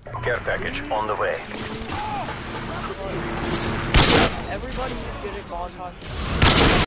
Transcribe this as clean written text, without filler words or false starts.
Care package on the way. Everybody get a Molotov.